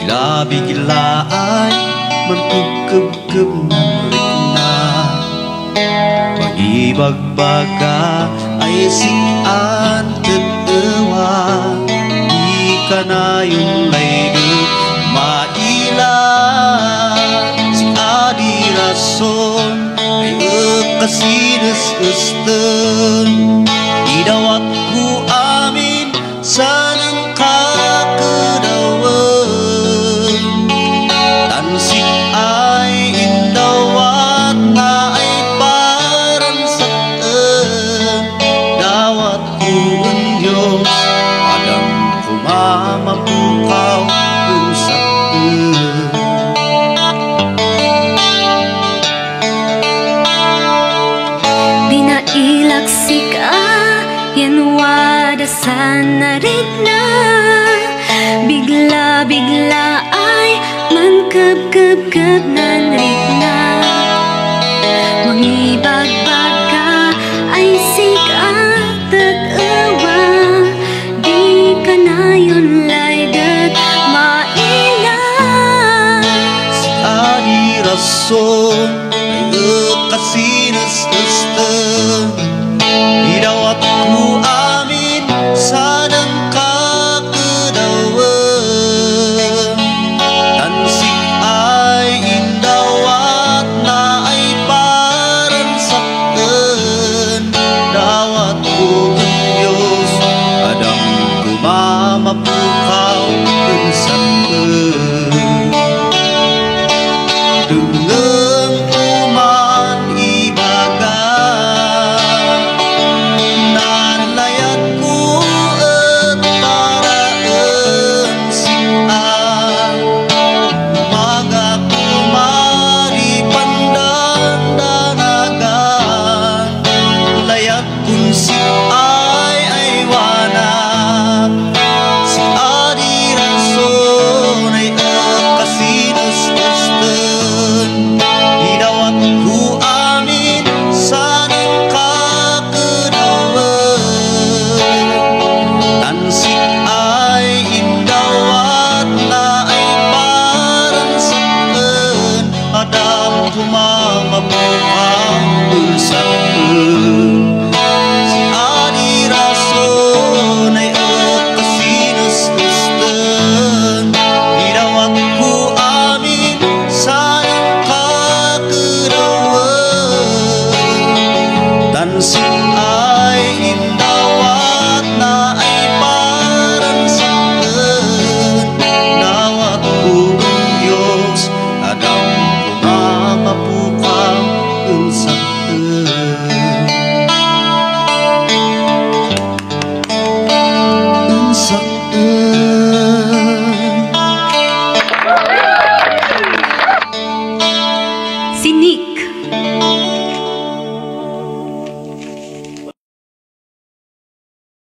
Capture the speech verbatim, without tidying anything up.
bigla-bigla ay magkubkub-kub ng rikna. Pag-ibagbaga ay sikan tatawa, di ka na yung laydo maila. Si adi rason ay ekasinas-estan, idawat ku amin sanang kakedawan. Tansik ay indawat na ay parang satan, dawat ku ang Diyos padang kumamapukaw ang satan. Binailag sika yan wada sana ritna, bigla-bigla ay mangkab-kab-kab nan ritna.